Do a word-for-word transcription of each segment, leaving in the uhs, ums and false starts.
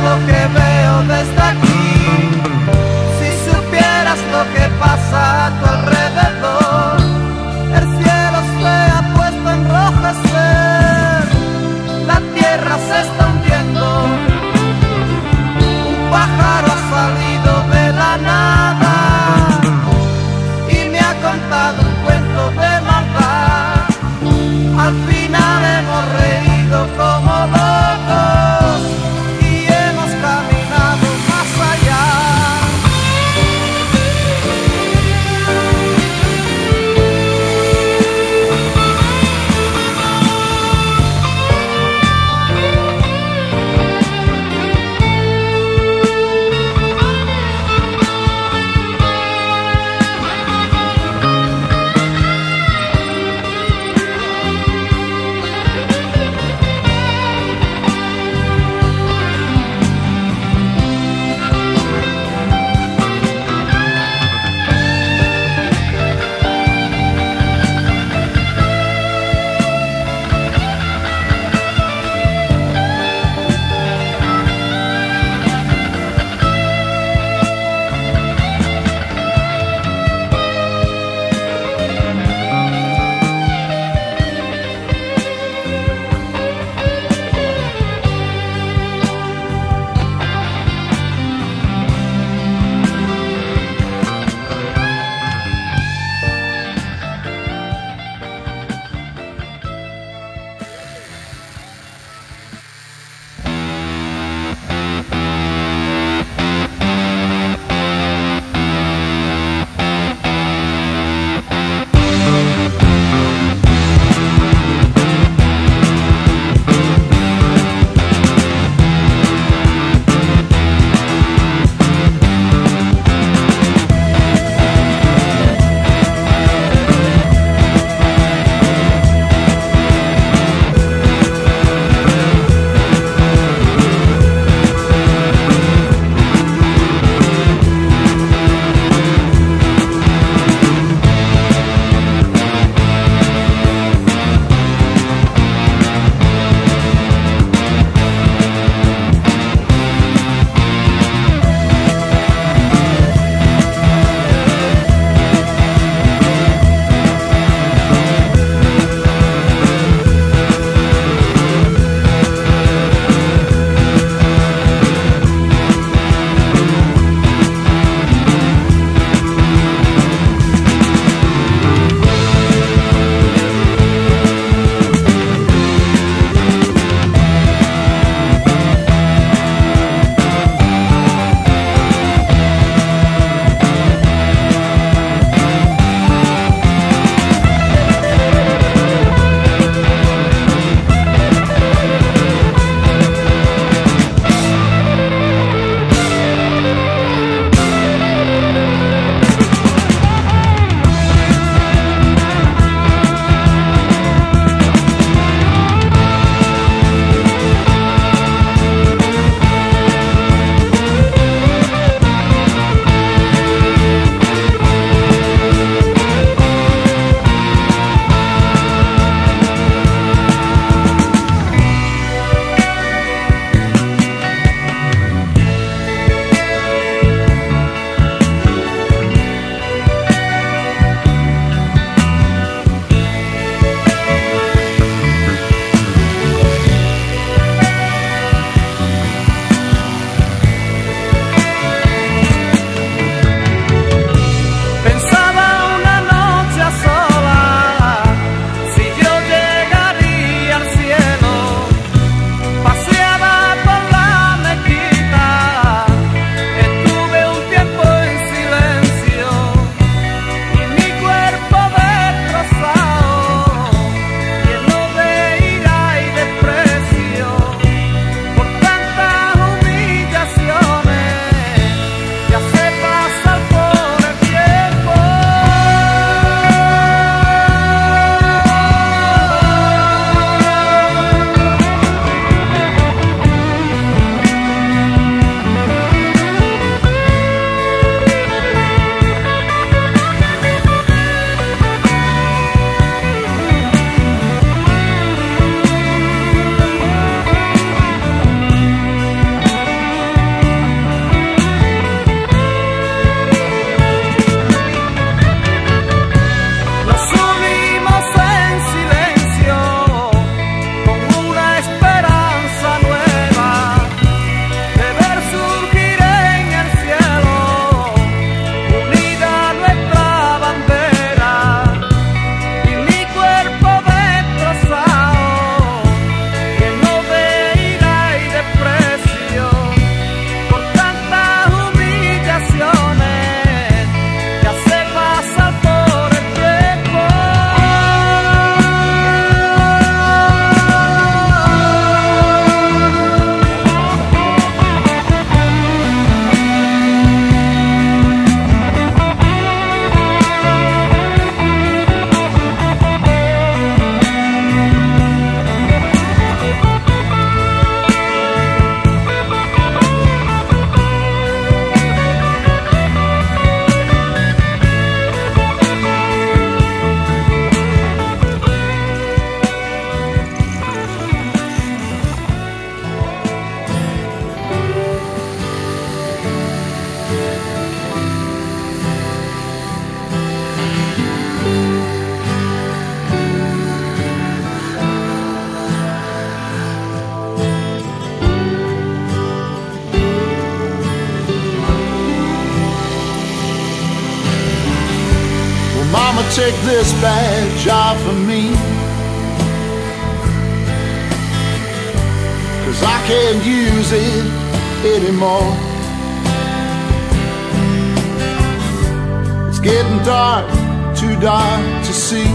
lo que veo desde aquí, si supieras lo que pasa a tu alrededor, el cielo se ha puesto a enrojecer, la tierra se está hundiendo, un pájaro ha salido de la nada y me ha contado un cuento de maldad. Al final hemos reído como locos y hemos caminado take this badge off of me, 'cause I can't use it anymore. It's getting dark, too dark to see.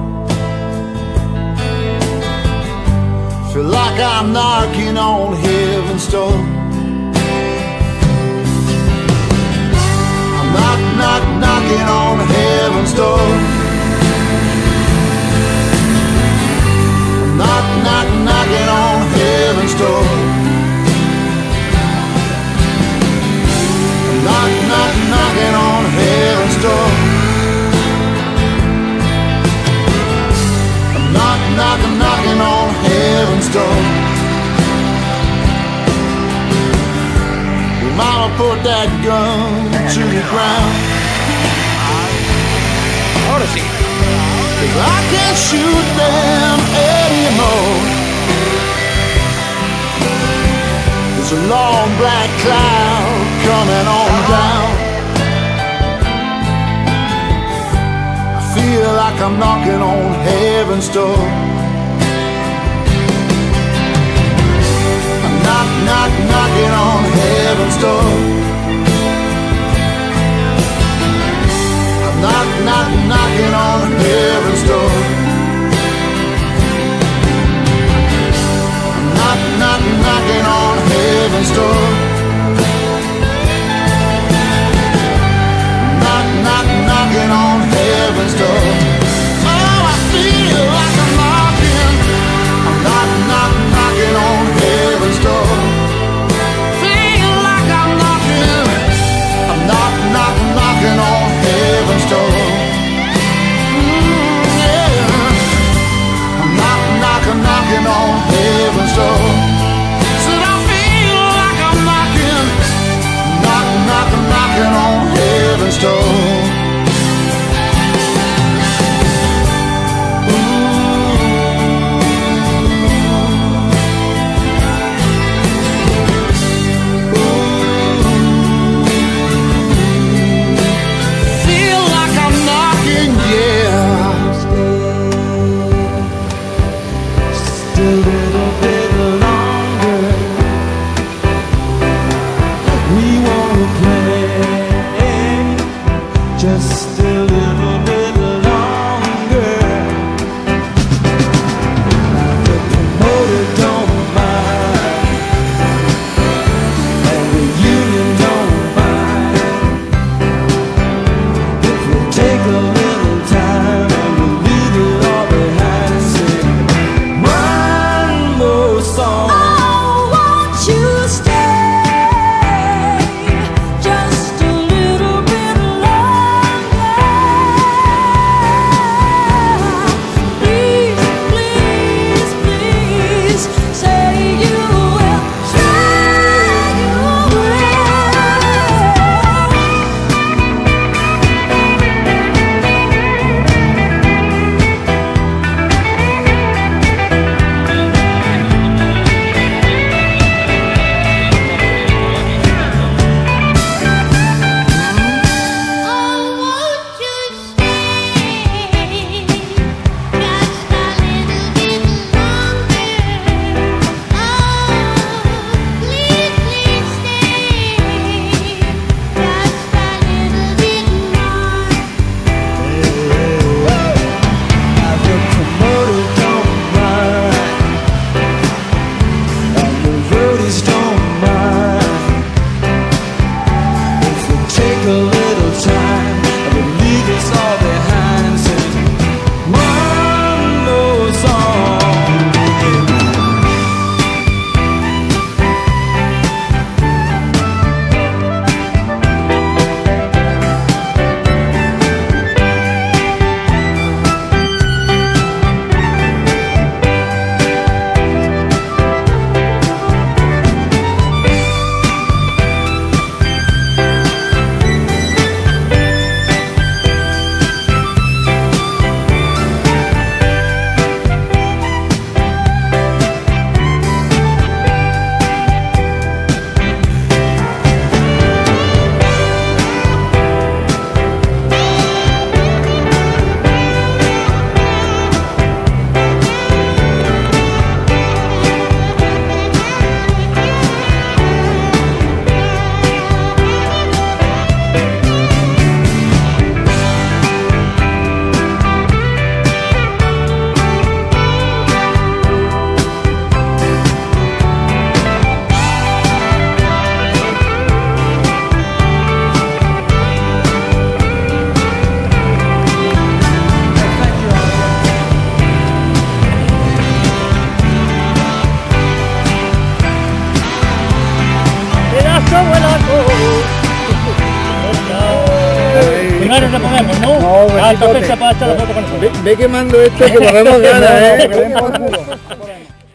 Feel like I'm knocking on heaven's door. I'm knock, knock, knocking on heaven's door. I'm knock, knock, knocking on heaven's door. I'm knock, knock, knocking on heaven's door. I'm knock, knock, knocking on heaven's door. Your mama put that gun to the ground. Ahora sí. 'Cause I can't shoot them anymore. There's a long black cloud coming on down. I feel like I'm knocking on heaven's door. I'm knock, knock, knocking on heaven's door. I'm knock, knock, knocking on heaven's door. I'm knock, knock, knocking on heaven's door. Knock, knock, knocking on heaven's door. Oh, I feel like I'm knocking. I'm knock, knock, knocking on heaven's door. Feel ganas le ponemos, ¿no? No, Ah, entonces Chicote. se puede hacer la foto con nosotros. Ve, ve quemando esto que ponemos ganas, eh.